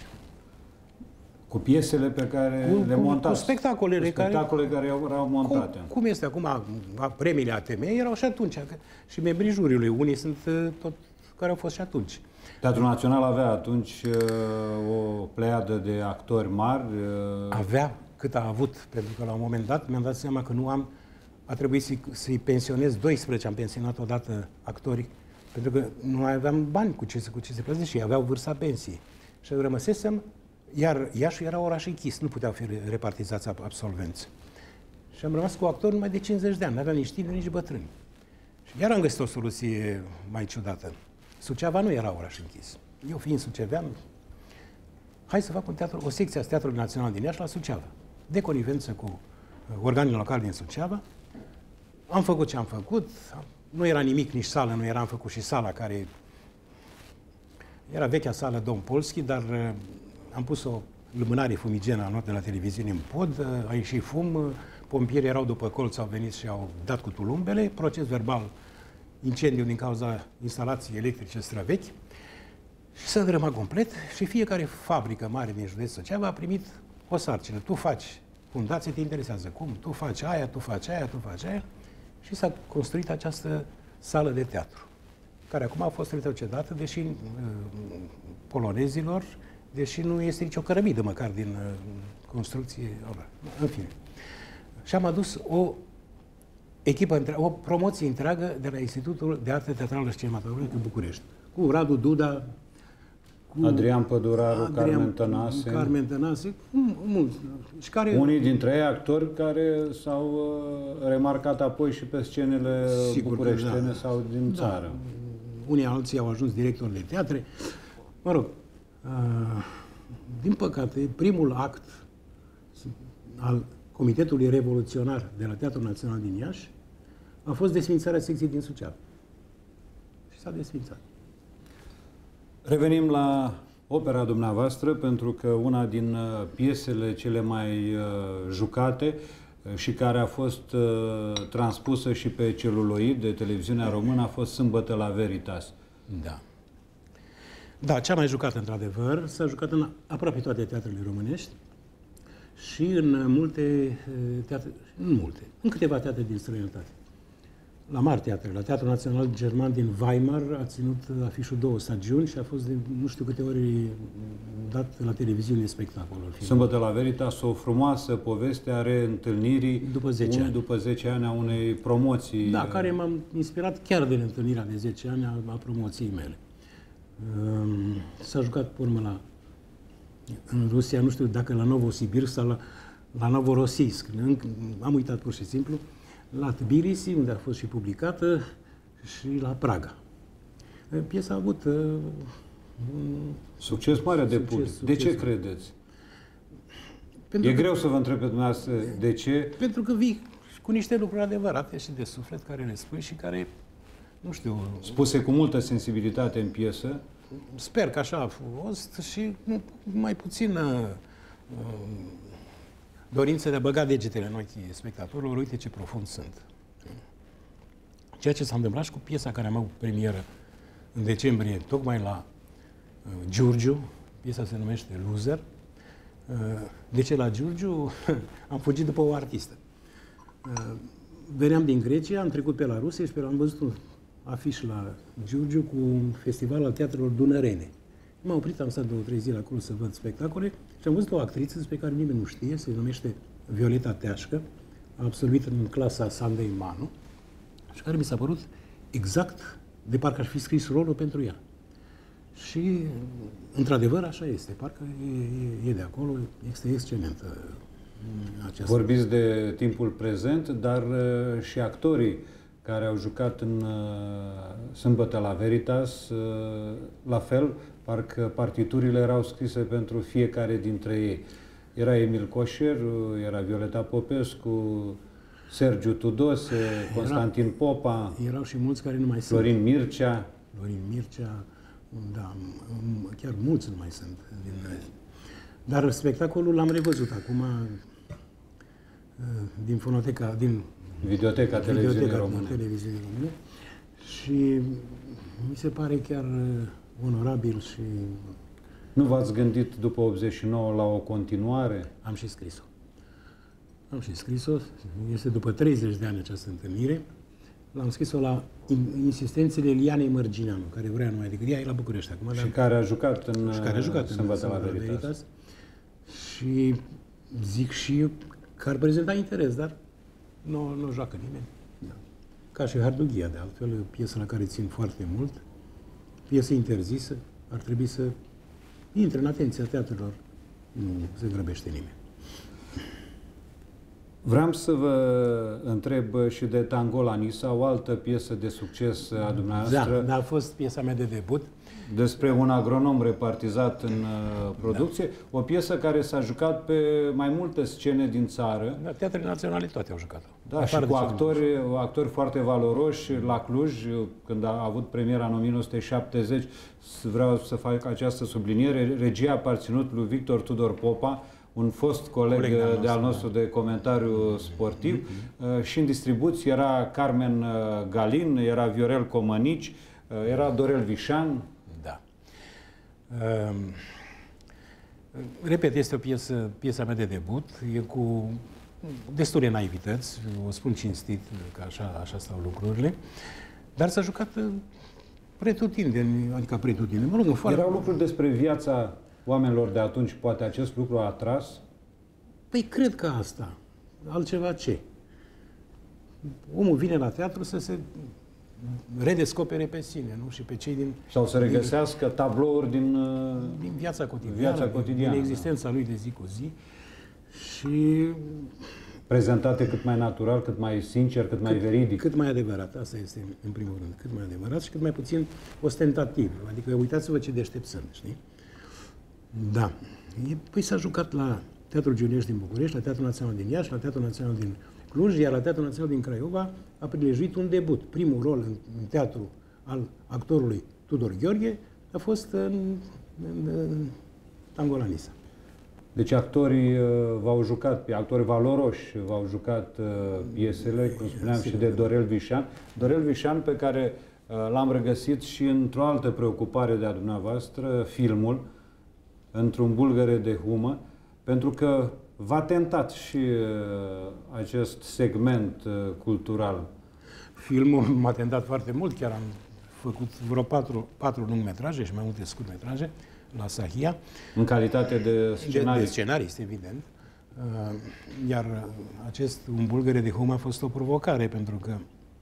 Cu piesele pe care cu, le montați. Cu spectacolele, cu spectacole care, care erau montate. Cum, cum este acum, premiile A T M erau și atunci. Și membrii juriului, unii sunt tot care au fost și atunci. Teatrul Național avea atunci uh, o pleiadă de actori mari. Uh... Avea cât a avut, pentru că la un moment dat mi-am dat seama că nu am, a trebuit să-i, să-i pensionez doisprezece, am pensionat odată actorii, pentru că nu mai aveam bani cu ce, cu ce se plătește și ei aveau vârsta pensiei. Și rămăsesem, iar Iașul era oraș închis, nu puteau fi repartizați absolvenți. Și am rămas cu actori numai de cincizeci de ani, nu aveam nici tineri, nici bătrâni. Și iar am găsit o soluție mai ciudată. Suceava nu era oraș închis. Eu fiind sucevean, hai să fac un teatru, o secție a Teatrului Național din Iași la Suceava. De conivență cu organele locale din Suceava. Am făcut ce am făcut. Nu era nimic, nici sală, nu era, am făcut și sala care... Era vechea sală Dom Polski, dar uh, am pus o lumânare fumigenă la noapte la televiziune în pod, uh, a ieșit fum, uh, pompierii erau după colț, au venit și au dat cu tulumbele, proces verbal, incendiu din cauza instalației electrice străvechi. Și s-a dărâmat complet și fiecare fabrică mare din județul Suceava a primit o sarcină. Tu faci fundație, te interesează cum? Tu faci aia, tu faci aia, tu faci aia. Și s-a construit această sală de teatru, care acum a fost retrocedată, deși uh, polonezilor, deși nu este nicio cărămidă măcar din uh, construcție. În fine. Și am adus o echipă, o promoție întreagă de la Institutul de Artă Teatrală și Cinematografică București, cu Radu Duda, cu Adrian Păduraru, Adrian, Carmen Tănase. Carmen Tănase, mulți. Și care... Unii dintre ei actori care s-au uh, remarcat apoi și pe scenele Sigur, bucureștene da. sau din da. țară. Unii alții au ajuns directori de teatre. Mă rog, uh, din păcate, primul act al Comitetului Revoluționar de la Teatrul Național din Iași a fost desfințarea secției din Suceava. Și s-a desfințat. Revenim la opera dumneavoastră, pentru că una din piesele cele mai jucate și care a fost transpusă și pe celuloid de televiziunea română a fost Sâmbătă la Veritas. Da. Da, cea mai jucată, într-adevăr, s-a jucat în aproape toate teatrele românești și în multe teatre, nu multe, în câteva teatre din străinătate. La mari teatre, la Teatrul Național German din Weimar a ținut afișul două stagiuni și a fost de nu știu câte ori dat la televiziune spectacolul. Sâmbătă la Veritas, o frumoasă poveste a reîntâlnirii după zece ani. După zece ani a unei promoții. Da, care m-am inspirat chiar de întâlnirea de zece ani a, a promoției mele. S-a jucat pe urmă la, în Rusia, nu știu dacă la Novosibirsk sau la, la Novorossiysk. Am uitat pur și simplu. La Tbilisi, unde a fost și publicată, și la Praga. Piesa a avut uh, un succes mare de public. Succes. De ce credeți? Pentru e că, greu să vă întreb pe dumneavoastră de ce. Pentru că vii cu niște lucruri adevărate și de suflet care le spui și care, nu știu... Spuse cu multă sensibilitate în piesă. Sper că așa a fost și mai puțin... Uh, dorința de a băga degetele în ochii spectatorilor, uite ce profund sunt. Ceea ce s-a întâmplat și cu piesa care am avut premieră în decembrie, tocmai la uh, Giurgiu, piesa se numește Loser. Uh, de ce la Giurgiu? Am fugit după o artistă. Uh, veneam din Grecia, am trecut pe la Rusia și pe la am văzut un afiș la Giurgiu cu un festival al teatrelor dunărene. M-am oprit, am stat două, trei zile acolo să văd spectacole și am văzut o actriță despre care nimeni nu știe, se numește Violeta Teașcă, a absolvit în clasa Sandei Manu și care mi s-a părut exact de parcă aș fi scris rolul pentru ea. Și, într-adevăr, așa este. Parcă e, e de acolo, este excelentă această... Vorbiți de timpul prezent, dar uh, și actorii care au jucat în uh, Sâmbătă la Veritas, uh, la fel, parcă partiturile erau scrise pentru fiecare dintre ei. Era Emil Coșer, era Violeta Popescu, Sergiu Tudose, Constantin Era, Popa, erau și mulți care nu mai Florin sunt. Mircea. Florin Mircea, Da, chiar mulți nu mai sunt. Din... Dar spectacolul l-am revăzut acum din fonoteca, din Videoteca Televiziunii Române. Televiziunii Române. Și mi se pare chiar onorabil și... Nu v-ați gândit după optzeci și nouă la o continuare? Am și scris-o. Am și scris-o. Este după treizeci de ani această întâlnire. L-am scris-o la insistențele Lianei Mărgineanu, care vrea numai decât ea, e la București acum. Și dar... care a jucat în și care a jucat Sâmbătă în la Veritas. Veritas. Și zic și eu că ar prezenta interes, dar nu, nu joacă nimeni. Da. Ca și Hardughia, de altfel, o piesă la care țin foarte mult, piesă interzisă, ar trebui să intre în atenția teatrelor, nu se grăbește nimeni. Vreau să vă întreb și de Tango Nisa, o altă piesă de succes a dumneavoastră. Da, da, a fost piesa mea de debut. Despre un agronom repartizat în uh, producție, da. O piesă care s-a jucat pe mai multe scene din țară. Da, teatrele naționale toate au jucat-o. Da, și cu actori, actori foarte valoroși la Cluj, când a avut premiera în o mie nouă sute șaptezeci, vreau să fac această subliniere, regia a aparținut lui Victor Tudor Popa, un fost coleg, coleg de al nostru da. de comentariu sportiv, mm-hmm. și în distribuție era Carmen Galin, era Viorel Comănici, era Dorel Vișan. Da. Um, repet, este o piesă, piesa mea de debut, e cu destule naivități, o spun cinstit, că așa, așa stau lucrurile, dar s-a jucat pretutindeni, adică pretutindeni, mă rog, în foarte... Erau lucruri despre viața oamenilor de atunci, poate acest lucru a atras? Păi cred că asta. Altceva ce? Omul vine la teatru să se redescopere pe sine, nu? Și pe cei din... Sau să regăsească din, tablouri din... Din viața cotidiană, viața cotidiană din existența da. lui de zi cu zi. Și... prezentate cât mai natural, cât mai sincer, cât, cât mai veridic. Cât mai adevărat, asta este în primul rând. Cât mai adevărat și cât mai puțin ostentativ. Adică uitați-vă ce deștept sunt, știi? Da. Păi s-a jucat la Teatrul Giulești din București, la Teatrul Național din Iași, la Teatrul Național din Cluj, iar la Teatrul Național din Craiova a prilejuit un debut. Primul rol în, în teatru al actorului Tudor Gheorghe a fost în, în, în Tango Nisa. Deci actorii uh, v-au jucat, actori valoroși v-au jucat uh, piesele, cum spuneam, și de Dorel Vișan. Dorel Vișan, pe care uh, l-am regăsit și într-o altă preocupare de a dumneavoastră, filmul, într-un bulgăre de humă, pentru că v-a tentat și uh, acest segment uh, cultural. Filmul m-a tentat foarte mult, chiar am făcut vreo patru, patru lungmetraje și mai multe scurtmetraje la Sahia. În calitate de scenarist. De, de scenarist, evident. Uh, iar acest Un bulgăre de humă a fost o provocare, pentru că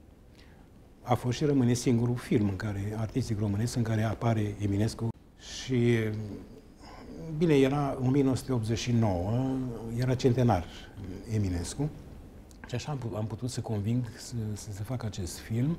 a fost și rămâne singurul film în care, artistic românesc, în care apare Eminescu. Și bine, era o mie nouă sute optzeci și nouă, era centenar Eminescu și așa am, am putut să conving să, să se facă acest film.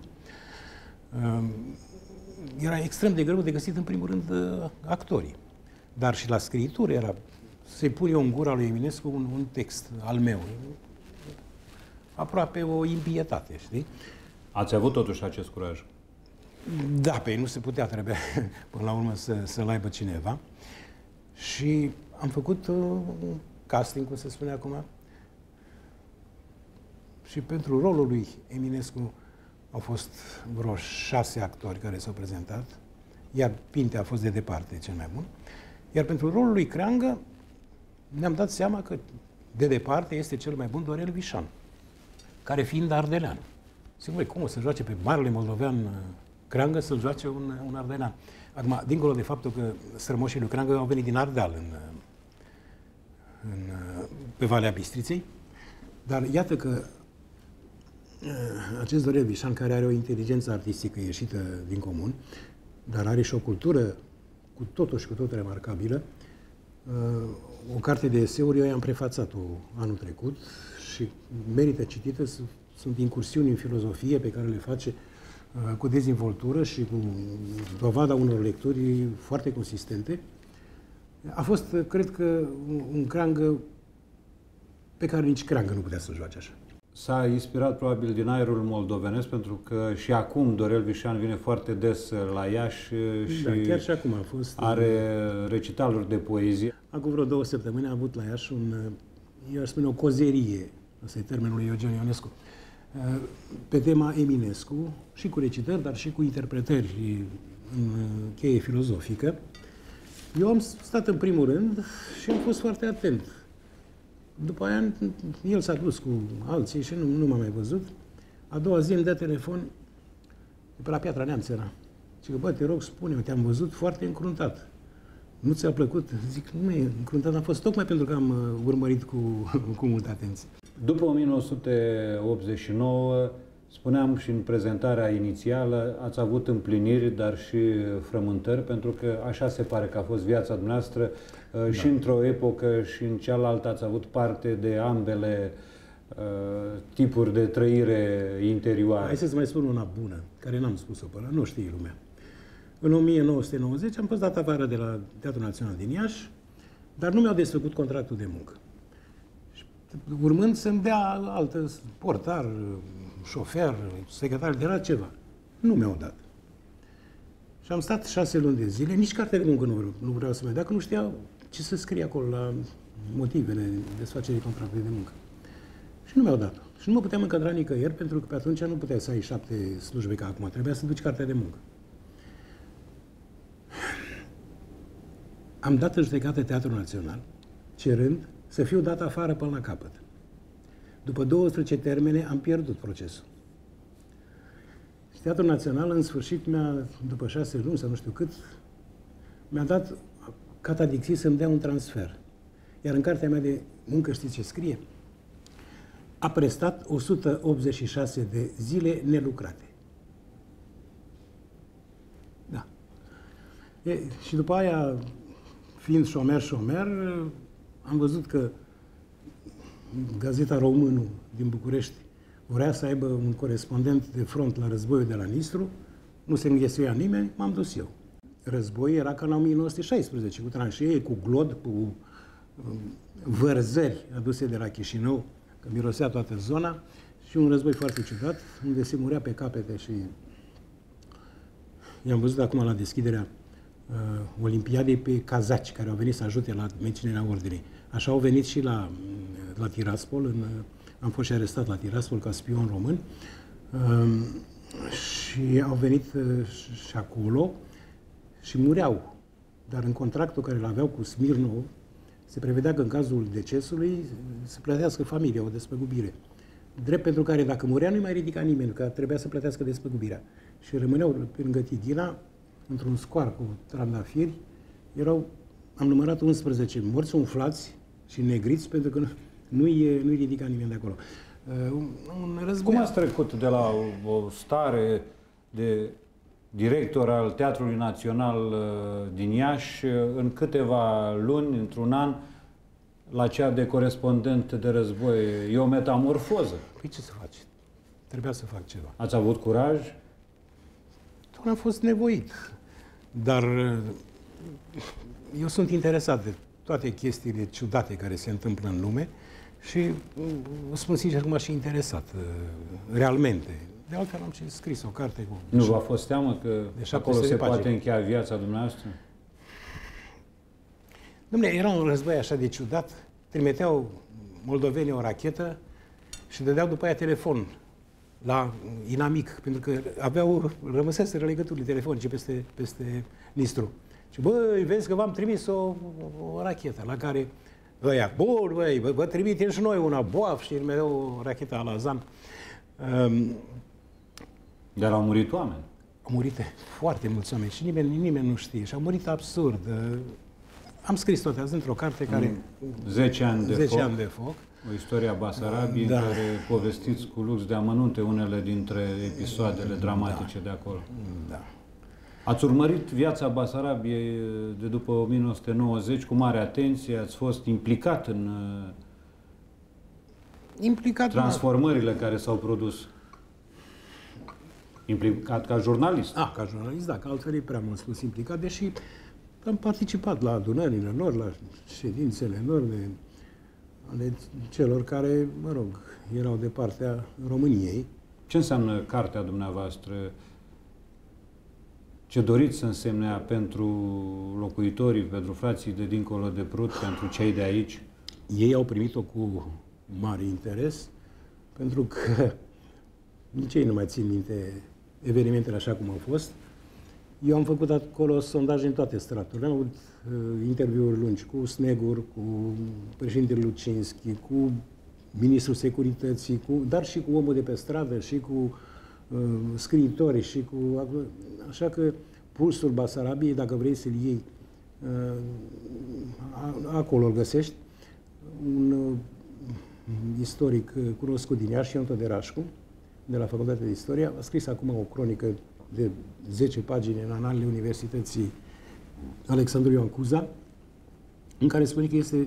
Era extrem de greu de găsit, în primul rând, actorii. Dar și la scriitură era să-i pun eu în gura lui Eminescu un, un text al meu. Aproape o impietate, știi? Ați avut totuși acest curaj? Da, pe ei nu se putea, trebuia până la urmă să, să-l aibă cineva. Și am făcut uh, un casting, cum se spune acum, și pentru rolul lui Eminescu au fost vreo șase actori care s-au prezentat, iar Pintea a fost de departe cel mai bun. Iar pentru rolul lui Creangă ne-am dat seama că de departe este cel mai bun Dorel Vișan, care fiind ardelean. Sigur, cum o să joace pe marele moldovean Creangă, să-l joace un, un ardelean? Acum, dincolo de faptul că strămoșii lui Creangă au venit din Ardeal în, în, pe Valea Bistriței, dar iată că acest Dorel Vișan, care are o inteligență artistică ieșită din comun, dar are și o cultură cu totul și cu totul remarcabilă, o carte de eseuri eu i-am prefațat-o anul trecut și merită citită, sunt incursiuni în filozofie pe care le face cu dezvoltură și cu dovada unor lecturi foarte consistente. A fost, cred că, un Creangă pe care nici Creangă nu putea să joace așa. s-a inspirat probabil din aerul moldovenesc, pentru că și acum Dorel Vișan vine foarte des la Iași și, da, chiar și acum a fost, are recitaluri de poezie. Acum vreo două săptămâni a avut la Iași un, eu aș spune, o cozerie, ăsta e termenul lui Eugen Ionescu, pe tema Eminescu, și cu recitări, dar și cu interpretări în cheie filozofică. Eu am stat în primul rând și am fost foarte atent. După aia, el s-a dus cu alții și nu, nu m-a mai văzut. A doua zi îmi dă telefon, de pe la Piatra Neamț era. Și că, bă, te rog, spune-mi, te-am văzut foarte încruntat. Nu ți-a plăcut? Zic, nu e încruntat, am fost tocmai pentru că am urmărit cu, cu multă atenție. După o mie nouă sute optzeci și nouă, spuneam și în prezentarea inițială, ați avut împliniri, dar și frământări, pentru că așa se pare că a fost viața dumneavoastră, da. Și într-o epocă și în cealaltă ați avut parte de ambele uh, tipuri de trăire interioară. Hai să-ți mai spun una bună, care n-am spus-o până, nu știe lumea. În o mie nouă sute nouăzeci am fost dat afară de la Teatrul Național din Iași, dar nu mi-au desfăcut contractul de muncă. Urmând să-mi dea altă portar, șofer, secretar general, ceva. Nu mi-au dat. Și am stat șase luni de zile, nici carte de muncă nu, nu vreau să-mi dea, că nu știau ce să scrie acolo la motivele desfacerii contractului de muncă. Și nu mi-au dat. Și nu mă puteam încadra nicăieri, pentru că pe atunci nu puteai să ai șapte slujbe ca acum. Trebuia să duci cartea de muncă. Am dat în judecată Teatrul Național, cerând să fiu dat afară până la capăt. După douăsprezece termene am pierdut procesul. Și Teatrul Național, în sfârșit, mi-a, după șase luni sau nu știu cât, mi-a dat catadixii să-mi dea un transfer. Iar în cartea mea de muncă știți ce scrie? A prestat o sută optzeci și șase de zile nelucrate. Da. E, și după aia, fiind șomer-șomer, am văzut că Gazeta Românul din București vrea să aibă un corespondent de front la războiul de la Nistru, nu se înghesuia nimeni, m-am dus eu. Războiul era ca în o mie nouă sute șaisprezece, cu tranșee, cu glod, cu vărzări aduse de la Chișinău, că mirosea toată zona, și un război foarte ciudat, unde se murea pe capete și i-am văzut acum la deschiderea uh, Olimpiadei pe cazaci care au venit să ajute la menținerea ordinii. Așa au venit și la, la Tiraspol, în, am fost și arestat la Tiraspol ca spion român, uh, și au venit uh, și acolo și mureau. Dar în contractul care îl aveau cu Smirnov, se prevedea că în cazul decesului să plătească familia o despăgubire. Drept pentru care, dacă murea, nu-i mai ridica nimeni, că trebuia să plătească despăgubirea. Și rămâneau lângă Tighina, într-un scoar cu trandafiri, erau, am numărat unsprezece morți umflați și negriți, pentru că nu-i, nu-i ridica nimeni de acolo. Un, un război... Cum ați trecut de la o, o stare de director al Teatrului Național din Iași în câteva luni, într-un an, la cea de corespondent de război? E o metamorfoză. Păi ce să faci? Trebuia să fac ceva. Ați avut curaj? Doar am fost nevoit. Dar eu sunt interesat de toate chestiile ciudate care se întâmplă în lume și spun sincer că m-a și interesat, realmente. De altfel am și scris o carte cu... Nu v-a fost teamă că acolo se poate încheia viața dumneavoastră? Dom'le, era un război așa de ciudat, trimiteau moldovenii o rachetă și dădeau după aia telefon la inamic, pentru că aveau, rămăseseră legăturile telefonice peste, peste Nistru. Și băi, vezi că v-am trimis o, o, o rachetă, la care ăia, bun, băi, vă, vă trimitem și noi una, boaf, și mereu o rachetă la Azan. Um, Dar au murit oameni. Au murit foarte mulți oameni și nimeni, nimeni nu știe. Și au murit absurd. Am scris toate azi într-o carte care... zece ani de zece foc. ani de foc. O istorie a Basarabiei, da, în care povestiți cu lux de amănunte unele dintre episoadele dramatice, da, de acolo. Da. Ați urmărit viața Basarabiei de după o mie nouă sute nouăzeci cu mare atenție, ați fost implicat în implicat transformările care s-au produs. Implicat ca jurnalist. Ah, ca jurnalist, da, că altfel e prea mult spus implicat, deși am participat la adunările lor, la ședințele lor de ale celor care, mă rog, erau de partea României. Ce înseamnă cartea dumneavoastră? Ce doriți să însemne pentru locuitorii, pentru frații de dincolo de Prut, pentru cei de aici? Ei au primit-o cu mare interes, pentru că nici ei nu mai țin minte evenimentele așa cum au fost. Eu am făcut acolo sondaje în toate straturile. Am avut uh, interviuri lungi cu Snegur, cu președintele Lucinski, cu ministrul securității, cu, dar și cu omul de pe stradă, și cu uh, scriitorii, și cu... Așa că pulsul Basarabiei, dacă vrei să-l iei, uh, acolo îl găsești. Un uh, istoric uh, cunoscut din Iași, Ion Toderașcu, de la Facultatea de Istorie, a scris acum o cronică de zece pagini în analele Universității Alexandru Ioan Cuza, în care spune că este,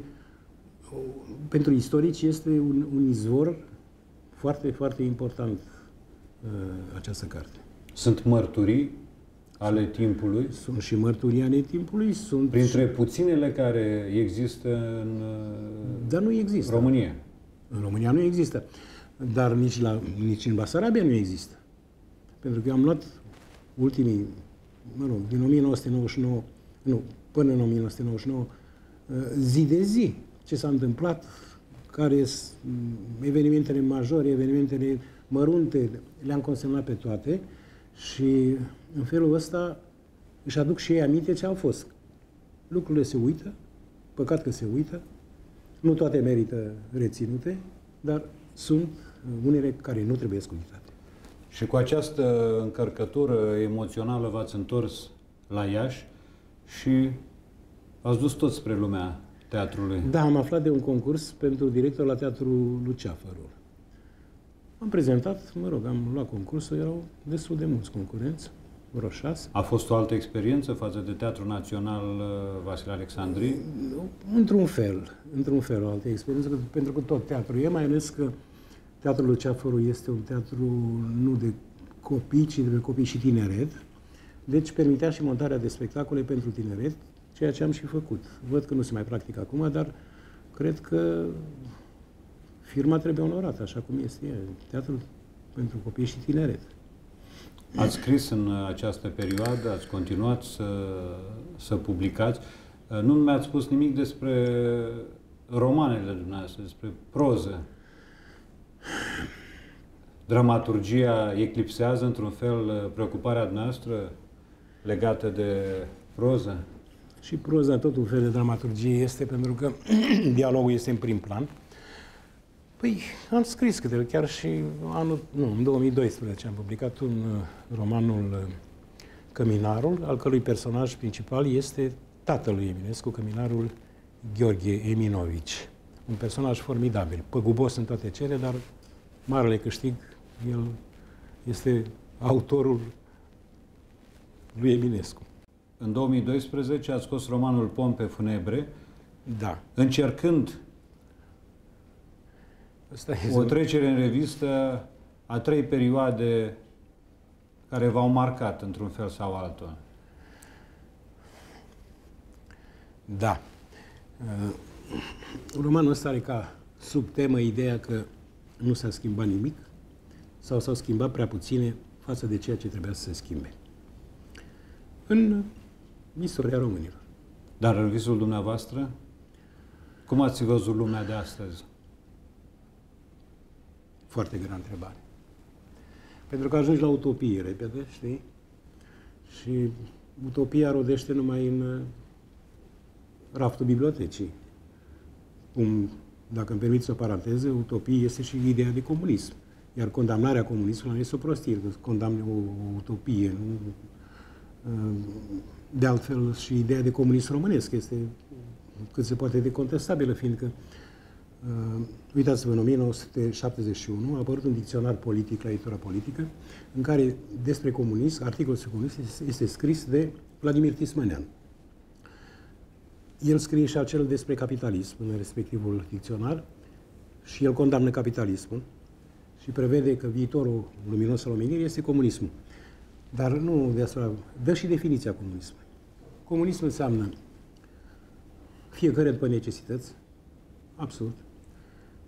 pentru istorici, este un, un izvor foarte, foarte important uh, această carte. Sunt mărturii ale timpului? Sunt și mărturii ale timpului. Sunt printre și... puținele care există în Dar nu există. România. În România nu există. Dar nici, la, nici în Basarabia nu există. Pentru că eu am luat ultimii, mă rog, din o mie nouă sute nouăzeci și nouă, nu, până în o mie nouă sute nouăzeci și nouă, zi de zi, ce s-a întâmplat, care sunt evenimentele majore, evenimentele mărunte, le-am consemnat pe toate și în felul ăsta își aduc și ei aminte ce au fost. Lucrurile se uită, păcat că se uită, nu toate merită reținute, dar sunt unele care nu trebuie uitate. Și cu această încărcătură emoțională v-ați întors la Iași și ați dus tot spre lumea teatrului. Da, am aflat de un concurs pentru director la Teatrul Luceafărul. Am prezentat, mă rog, am luat concursul, erau destul de mulți concurenți, vreo șase. A fost o altă experiență față de Teatrul Național Vasile Alexandri? Într-un fel, într-un fel o altă experiență, pentru că tot teatrul e, mai ales că Teatrul Luceafărul este un teatru nu de copii, ci de copii și tineret. Deci permitea și montarea de spectacole pentru tineret, ceea ce am și făcut. Văd că nu se mai practică acum, dar cred că firma trebuie onorată, așa cum este ea, teatrul pentru copii și tineret. Ați scris în această perioadă, ați continuat să, să publicați. Nu mi-ați spus nimic despre romanele dumneavoastră, despre proză. Dramaturgia eclipsează într-un fel preocuparea noastră legată de proză? Și proza tot un fel de dramaturgie este, pentru că dialogul este în prim plan. Păi, am scris câteva, chiar și anul, nu, în două mii doisprezece am publicat un uh, romanul uh, Căminarul, al cărui personaj principal este tatăl lui Eminescu, căminarul Gheorghe Eminovici. Un personaj formidabil, păgubos în toate cele, dar marele câștig, el este autorul lui Eminescu. În două mii doisprezece ați scos romanul Pompe funebre, da, încercând Asta o trecere în revistă a trei perioade care v-au marcat într-un fel sau altul. Da. Uh, romanul ăsta are ca subtemă ideea că nu s-a schimbat nimic sau s-au schimbat prea puține față de ceea ce trebuia să se schimbe în istoria românilor. Dar în visul dumneavoastră, cum ați văzut lumea de astăzi? Foarte grea întrebare. Pentru că ajungi la utopie repede, știi? Și utopia rodește numai în raftul bibliotecii. Cum, dacă îmi permiți o paranteză, utopie este și ideea de comunism. Iar condamnarea comunismului este o prostie, că condamne o, o utopie. Nu? De altfel, și ideea de comunism românesc este cât se poate de contestabilă, fiindcă Uh, uitați-vă, în o mie nouă sute șaptezeci și unu a apărut un dicționar politic la editura politică, în care despre comunism, articolul despre comunism este, este scris de Vladimir Tismănean. El scrie și acel despre capitalism în respectivul dicționar și el condamnă capitalismul și prevede că viitorul luminos al omenirii este comunismul. Dar nu de asta, dă și definiția comunismului. Comunismul înseamnă fiecare după necesități, absurd.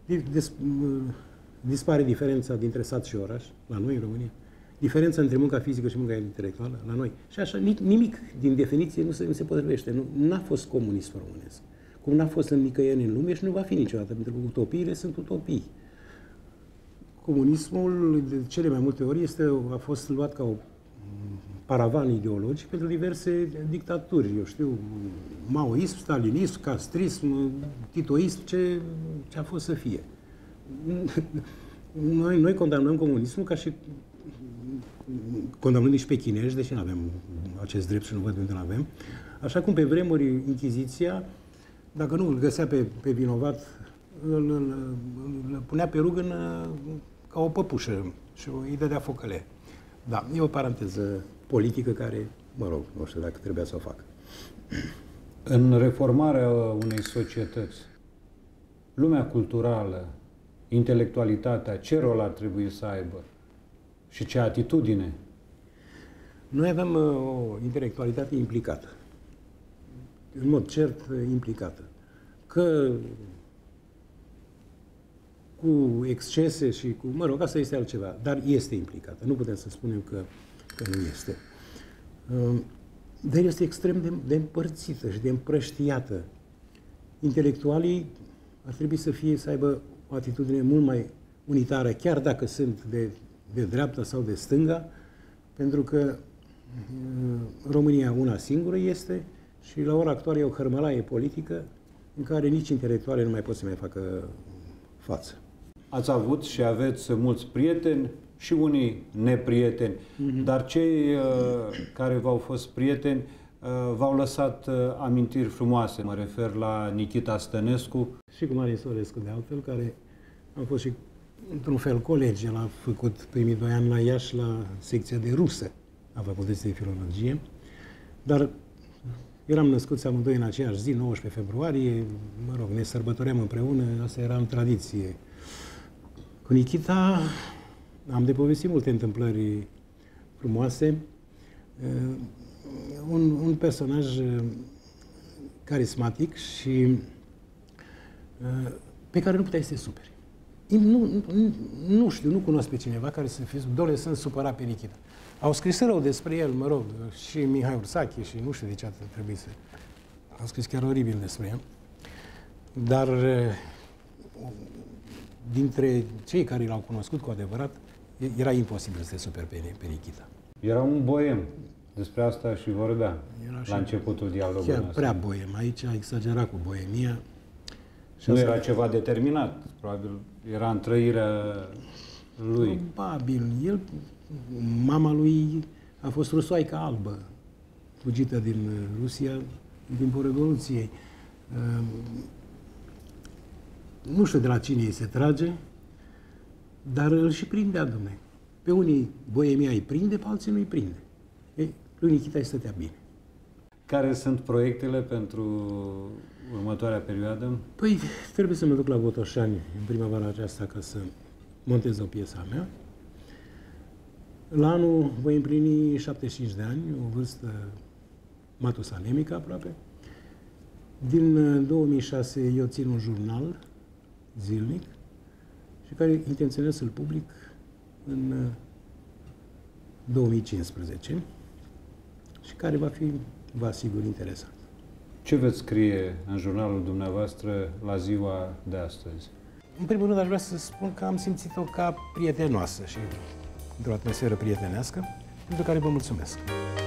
Des, dispare diferența dintre sat și oraș, la noi în România. Diferența între munca fizică și munca intelectuală, la noi. Și așa, nimic din definiție nu se, nu se potrivește. Nu n-a fost comunism românesc. Cum n-a fost în nicăieri în lume și nu va fi niciodată, pentru că utopiile sunt utopii. Comunismul, de cele mai multe ori, este, a fost luat ca o paravan ideologic pentru diverse dictaturi. Eu știu, maoism, stalinism, castrism, titoism, ce, ce a fost să fie. Noi, noi condamnăm comunismul ca și condamnăm nici pe chinezi, deși nu avem acest drept și nu văd unde nu avem. Așa cum pe vremuri Inchiziția, dacă nu îl găsea pe, pe vinovat, îl, îl, îl punea pe rug în, ca o păpușă și îi dădea focăle. Da, e o paranteză politică care, mă rog, nu știu dacă trebuia să o fac. În reformarea unei societăți, lumea culturală, intelectualitatea, ce rol ar trebui să aibă? Și ce atitudine? Noi avem o intelectualitate implicată. În mod cert, implicată. Că cu excese și cu... Mă rog, asta este altceva, dar este implicată. Nu putem să spunem că, că nu este. Dar este extrem de, de împărțită și de împrăștiată. Intelectualii ar trebui să fie, să aibă o atitudine mult mai unitară, chiar dacă sunt de, de dreapta sau de stânga, pentru că România una singură este și la ora actuală e o hărmălaie politică în care nici intelectuale nu mai pot să mai facă față. Ați avut și aveți mulți prieteni și unii neprieteni, mm-hmm. dar cei uh, care v-au fost prieteni uh, v-au lăsat uh, amintiri frumoase. Mă refer la Nichita Stănescu. Și cu Marin Sorescu, de altfel, care am fost și într-un fel colegi. El a făcut primii doi ani la Iași la secția de rusă a Facultății de Filologie, dar eram născuți amândoi în aceeași zi, nouăsprezece februarie, mă rog, ne sărbătoream împreună, asta era în tradiție. Cu Nichita am de povestit multe întâmplări frumoase. Un, un personaj carismatic și pe care nu puteai să te superi. Nu, nu, nu știu, nu cunosc pe cineva care să fie, doamne, sunt supărat pe Nichita. Au scris rău despre el, mă rog, și Mihai Ursache și nu știu de ce atât trebuie să... Au scris chiar oribil despre el. Dar dintre cei care l-au cunoscut cu adevărat, era imposibil să te superi pe, pe Nichita. Era un boem. Despre asta și vorbea era la începutul dialogului. Chiar prea boem. Aici a exagerat cu boemia. Și nu era ceva determinat. Probabil era în trăirea lui. Probabil. El, mama lui a fost rusoaica albă, fugită din Rusia în timpul Revoluției. Nu știu de la cine îi se trage, dar îl și prindea, Dumnezeu. Pe unii boemia îi prinde, pe alții nu îi prinde. Ei, lui Nichita îi stătea bine. Care sunt proiectele pentru următoarea perioadă? Păi, trebuie să mă duc la Botoșani în primăvara aceasta ca să montez o piesă a mea. La anul voi împlini șaptezeci și cinci de ani, o vârstă matusalemică aproape. Din două mii șase eu țin un jurnal zilnic și care intenționez să-l public în două mii cincisprezece și care va fi, vă asigur, interesant. Ce veți scrie în jurnalul dumneavoastră la ziua de astăzi? În primul rând aș vrea să spun că am simțit-o ca prietenoasă și într-o atmosferă prietenească, pentru care vă mulțumesc.